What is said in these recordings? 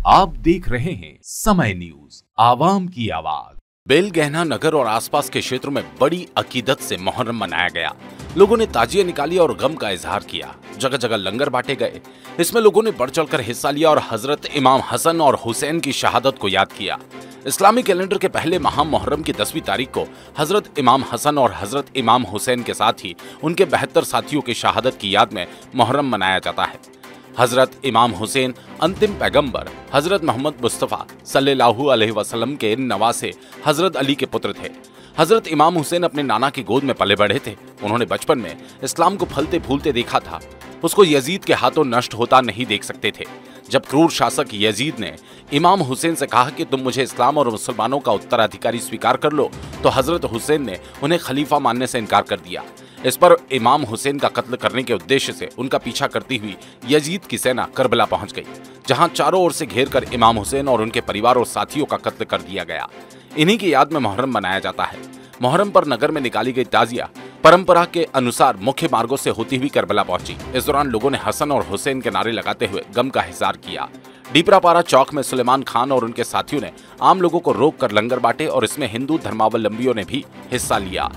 आप देख रहे हैं समय न्यूज, आवाम की आवाज। बेलगहना नगर और आसपास के क्षेत्रों में बड़ी अकीदत से मुहर्रम मनाया गया। लोगों ने ताजिया निकाली और गम का इजहार किया। जगह जगह लंगर बांटे गए। इसमें लोगों ने बढ़ चढ़कर हिस्सा लिया और हजरत इमाम हसन और हुसैन की शहादत को याद किया। इस्लामी कैलेंडर के पहले माह मुहर्रम की 10वीं तारीख को हजरत इमाम हसन और हजरत इमाम हुसैन के साथ ही उनके 72 साथियों की शहादत की याद में मुहर्रम मनाया जाता है। हजरत इमाम हुसैन अंतिम पैगंबर हजरत मोहम्मद मुस्तफ़ा सल्लल्लाहु अलैहि वसल्लम के नवासे हजरत अली के पुत्र थे। हजरत इमाम हुसैन अपने नाना की गोद में पले बढ़े थे। उन्होंने बचपन में इस्लाम को फलते फूलते देखा था। उसको यजीद के हाथों नष्ट होता नहीं देख सकते थे। जब क्रूर शासक यजीद ने इमाम हुसैन से कहा कि तुम मुझे इस्लाम और मुसलमानों का उत्तराधिकारी स्वीकार कर लो, तो हजरत हुसैन ने उन्हें खलीफा मानने से इनकार कर दिया। इस पर इमाम हुसैन का कत्ल करने के उद्देश्य से उनका पीछा करती हुई यजीद की सेना करबला पहुंच गई, जहां चारों ओर से घेरकर इमाम हुसैन और उनके परिवार और साथियों का कत्ल कर दिया गया। इन्हीं की याद में मुहर्रम मनाया जाता है। मुहर्रम पर नगर में निकाली गई ताजिया परंपरा के अनुसार मुख्य मार्गों से होती हुई करबला पहुंची। इस दौरान लोगों ने हसन और हुसैन के नारे लगाते हुए गम का इज़हार किया। डीपरापारा चौक में सुलेमान खान और उनके साथियों ने आम लोगों को रोककर लंगर बांटे और इसमें हिंदू धर्मावलंबियों ने भी हिस्सा लिया।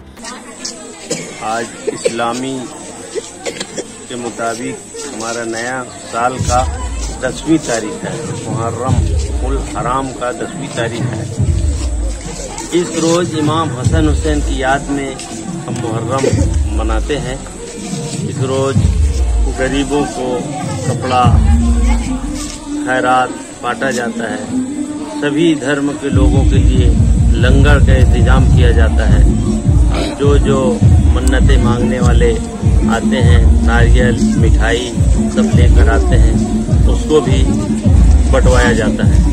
आज इस्लामी के मुताबिक हमारा नया साल का 10वीं तारीख है। मुहर्रम उल हराम का 10वीं तारीख है। इस रोज इमाम हसन हुसैन की याद में हम मुहर्रम मनाते हैं। इस रोज गरीबों को कपड़ा खैरात बांटा जाता है। सभी धर्म के लोगों के लिए लंगर का इंतजाम किया जाता है। जो मन्नतें मांगने वाले आते हैं, नारियल मिठाई सब लेकर आते हैं, उसको भी बंटवाया जाता है।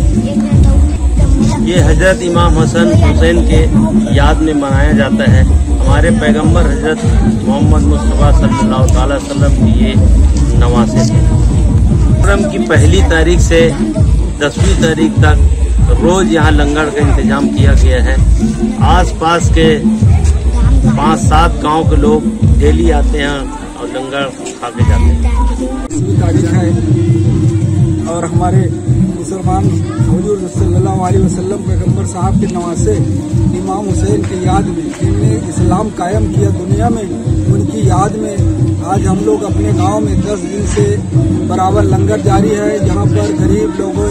ये हजरत इमाम हसन हुसैन के याद में मनाया जाता है। हमारे पैगंबर हजरत मोहम्मद मुस्तफ़ा सल्लल्लाहु अलैहि वसल्लम की ये नवासे थे। मुहर्रम की पहली तारीख से 10वीं तारीख तक रोज यहाँ लंगर का इंतजाम किया गया है। आसपास के 5-7 गांव के लोग डेली आते हैं और लंगर खा के जाते हैं। 10वीं तारीख है और हमारे मुसलमान हुजूर सल्लल्लाहु अलैहि वसल्लम पैगंबर साहब के नवासे इमाम हुसैन की याद में, जिनने इस्लाम कायम किया दुनिया में, उनकी याद में आज हम लोग अपने गांव में 10 दिन से बराबर लंगर जारी है। यहाँ पर गरीब लोगों,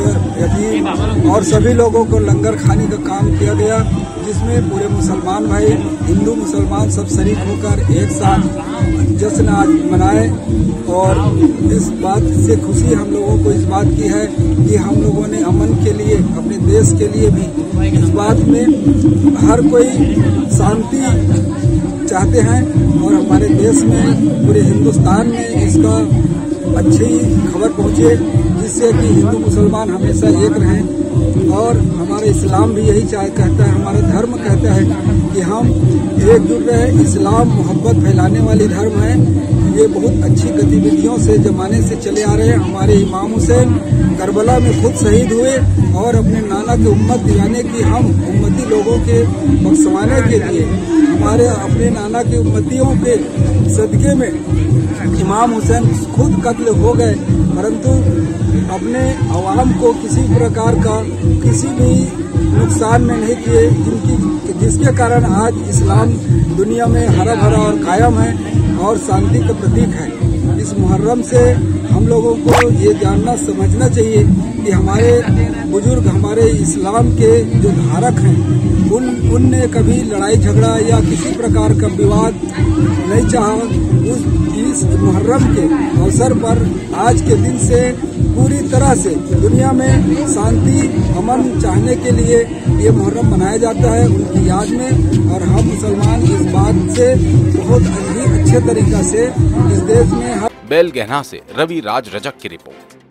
यतीम और सभी लोगों को लंगर खाने का काम किया गया, जिसमें पूरे मुसलमान भाई, हिंदू मुसलमान सब शरीक होकर एक साथ जश्न आज मनाए। और इस बात से खुशी हम लोगों को इस बात की है कि हम लोगों ने अमन के लिए, अपने देश के लिए भी इस बात में हर कोई शांति चाहते हैं और हमारे देश में, पूरे हिंदुस्तान में इसका अच्छी खबर पहुंचे, जिससे कि हिंदू मुसलमान हमेशा एक रहें। और हमारा इस्लाम भी यही कहता है, हमारा धर्म कहता है कि हम एकजुट रहे। इस्लाम मोहब्बत फैलाने वाली धर्म है। ये बहुत अच्छी गतिविधियों से जमाने से चले आ रहे हैं। हमारे इमाम हुसैन करबला में खुद शहीद हुए और अपने नाना की उम्मत दिलाने की, हम उम्मती लोगों के बख्शवाने के लिए, हमारे अपने नाना की उम्मतियों के सदके में इमाम हुसैन खुद कत्ल हो गए, परंतु अपने अवाम को किसी प्रकार का किसी भी नुकसान में नहीं किए, जिसके कारण आज इस्लाम दुनिया में हरा भरा और कायम है और शांति का प्रतीक है। इस मुहर्रम से हम लोगों को ये जानना समझना चाहिए कि हमारे बुजुर्ग, हमारे इस्लाम के जो धारक हैं, उनने कभी लड़ाई झगड़ा या किसी प्रकार का विवाद नहीं चाहा। इस मुहर्रम के अवसर पर आज के दिन से पूरी तरह से दुनिया में शांति अमन चाहने के लिए ये मुहर्रम मनाया जाता है उनकी याद में। और हम मुसलमान इस बात से बहुत अच्छे तरीका से इस देश में बेलगहना से रवि राज रजक की रिपोर्ट।